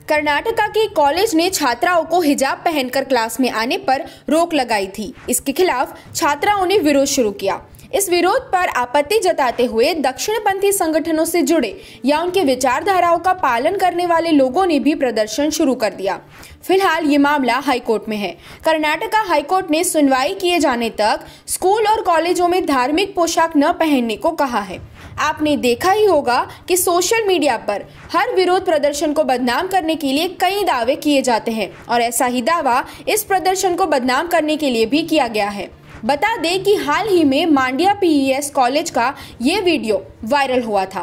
कर्नाटका के कॉलेज ने छात्राओं को हिजाब पहनकर क्लास में आने पर रोक लगाई थी। इसके खिलाफ छात्राओं ने विरोध शुरू किया। इस विरोध पर आपत्ति जताते हुए दक्षिणपंथी संगठनों से जुड़े या उनके विचारधाराओं का पालन करने वाले लोगों ने भी प्रदर्शन शुरू कर दिया। फिलहाल ये मामला हाईकोर्ट में है। कर्नाटका हाईकोर्ट ने सुनवाई किए जाने तक स्कूल और कॉलेजों में धार्मिक पोशाक न पहनने को कहा है। आपने देखा ही होगा कि सोशल मीडिया पर हर विरोध प्रदर्शन को बदनाम करने के लिए कई दावे किए जाते हैं और ऐसा ही दावा इस प्रदर्शन को बदनाम करने के लिए भी किया गया है। बता दें कि हाल ही में मांड्या पीईएस कॉलेज का ये वीडियो वायरल हुआ था।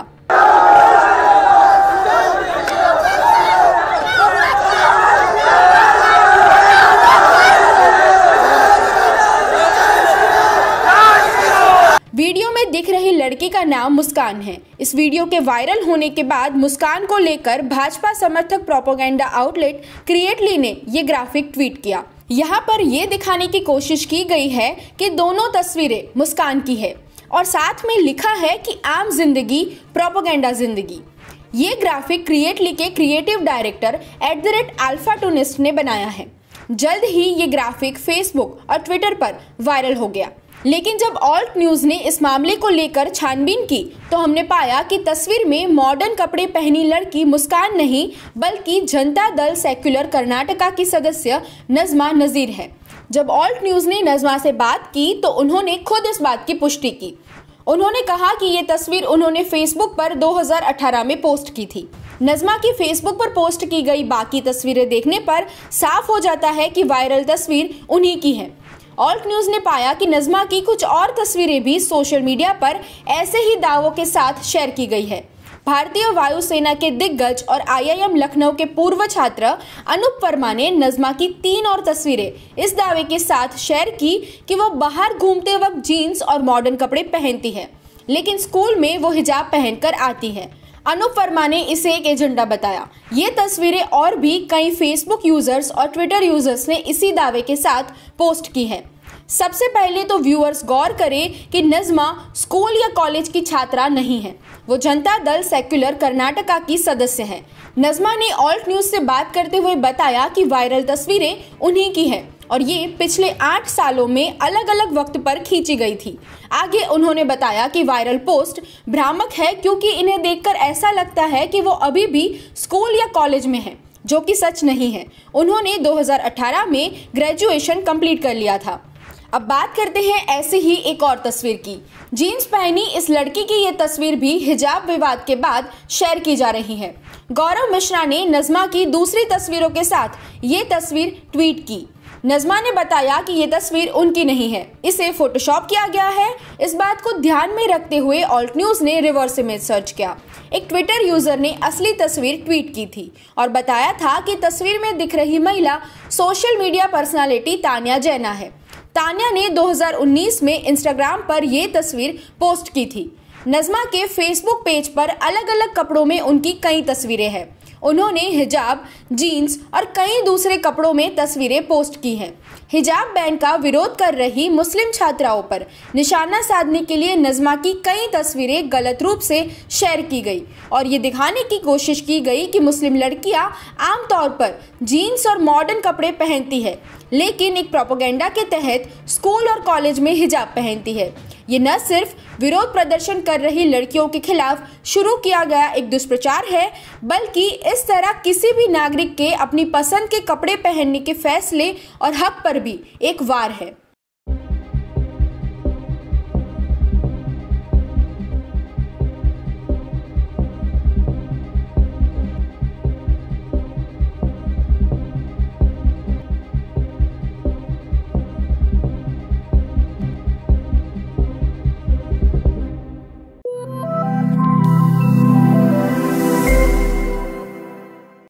वीडियो में दिख रही लड़की का नाम मुस्कान है। इस वीडियो के वायरल होने के बाद मुस्कान को लेकर भाजपा समर्थक प्रोपेगेंडा आउटलेट क्रिएटली ने ये ग्राफिक ट्वीट किया। यहाँ पर ये दिखाने की कोशिश की गई है कि दोनों तस्वीरें मुस्कान की है और साथ में लिखा है कि आम जिंदगी प्रोपेगेंडा जिंदगी। ये ग्राफिक क्रिएटली के क्रिएटिव डायरेक्टर @alpha2nist ने बनाया है। जल्द ही ये ग्राफिक फेसबुक और ट्विटर पर वायरल हो गया, लेकिन जब ऑल्ट न्यूज ने इस मामले को लेकर छानबीन की तो हमने पाया कि तस्वीर में मॉडर्न कपड़े पहनी लड़की मुस्कान नहीं बल्कि जनता दल सेक्युलर कर्नाटका की सदस्य नजमा नजीर है। जब ऑल्ट न्यूज ने नजमा से बात की तो उन्होंने खुद इस बात की पुष्टि की। उन्होंने कहा कि ये तस्वीर उन्होंने फेसबुक पर 2018 में पोस्ट की थी। नजमा की फेसबुक पर पोस्ट की गई बाकी तस्वीरें देखने पर साफ हो जाता है कि वायरल तस्वीर उन्हीं की है। ऑल्ट न्यूज ने पाया कि नजमा की कुछ और तस्वीरें भी सोशल मीडिया पर ऐसे ही दावों के साथ शेयर की गई है। भारतीय वायुसेना के दिग्गज और IIM लखनऊ के पूर्व छात्र अनूप वर्मा ने नजमा की 3 और तस्वीरें इस दावे के साथ शेयर की कि वो बाहर घूमते वक्त जीन्स और मॉडर्न कपड़े पहनती है, लेकिन स्कूल में वो हिजाब पहनकर आती है। अनूप वर्मा ने इसे एक एजेंडा बताया। ये तस्वीरें और भी कई फेसबुक यूजर्स और ट्विटर यूजर्स ने इसी दावे के साथ पोस्ट की है। सबसे पहले तो व्यूअर्स गौर करें कि नजमा स्कूल या कॉलेज की छात्रा नहीं है, वो जनता दल सेक्युलर कर्नाटका की सदस्य है। नजमा ने ऑल्ट न्यूज से बात करते हुए बताया कि वायरल तस्वीरें उन्हीं की है और ये पिछले 8 सालों में अलग अलग वक्त पर खींची गई थी। आगे उन्होंने बताया कि वायरल पोस्ट भ्रामक है क्योंकि इन्हें देखकर ऐसा लगता है कि वो अभी भी स्कूल या कॉलेज में है, जो कि सच नहीं है। उन्होंने 2018 में ग्रेजुएशन कंप्लीट कर लिया था। अब बात करते हैं ऐसे ही एक और तस्वीर की। जीन्स पहनी इस लड़की की ये तस्वीर भी हिजाब विवाद के बाद शेयर की जा रही है। गौरव मिश्रा ने नजमा की दूसरी तस्वीरों के साथ ये तस्वीर ट्वीट की। नजमा ने बताया कि ये तस्वीर उनकी नहीं है, इसे फोटोशॉप किया गया है। इस बात को ध्यान में रखते हुए ऑल्ट न्यूज ने रिवर्स इमेज सर्च किया। एक ट्विटर यूजर ने असली तस्वीर ट्वीट की थी और बताया था कि तस्वीर में दिख रही महिला सोशल मीडिया पर्सनालिटी तान्या जैना है। तान्या ने 2019 में इंस्टाग्राम पर ये तस्वीर पोस्ट की थी। नजमा के फेसबुक पेज पर अलग अलग कपड़ों में उनकी कई तस्वीरें हैं। उन्होंने हिजाब, जीन्स और कई दूसरे कपड़ों में तस्वीरें पोस्ट की हैं। हिजाब बैन का विरोध कर रही मुस्लिम छात्राओं पर निशाना साधने के लिए नजमा की कई तस्वीरें गलत रूप से शेयर की गई और ये दिखाने की कोशिश की गई कि मुस्लिम लड़कियां आमतौर पर जीन्स और मॉडर्न कपड़े पहनती है, लेकिन एक प्रोपेगेंडा के तहत स्कूल और कॉलेज में हिजाब पहनती है। ये न सिर्फ विरोध प्रदर्शन कर रही लड़कियों के खिलाफ शुरू किया गया एक दुष्प्रचार है, बल्कि इस तरह किसी भी नागरिक के अपनी पसंद के कपड़े पहनने के फैसले और हक पर भी एक वार है।